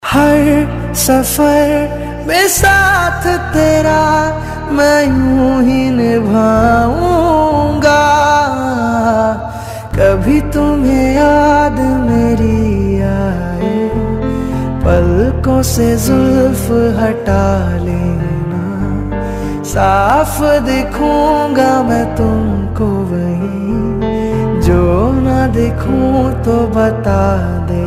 हर सफर में साथ तेरा मैं यूं ही निभाऊंगा। कभी तुम्हें याद मेरी आए, पलकों से जुल्फ हटा लेना। साफ दिखूंगा मैं तुमको वहीं, जो ना दिखूं तो बता दे।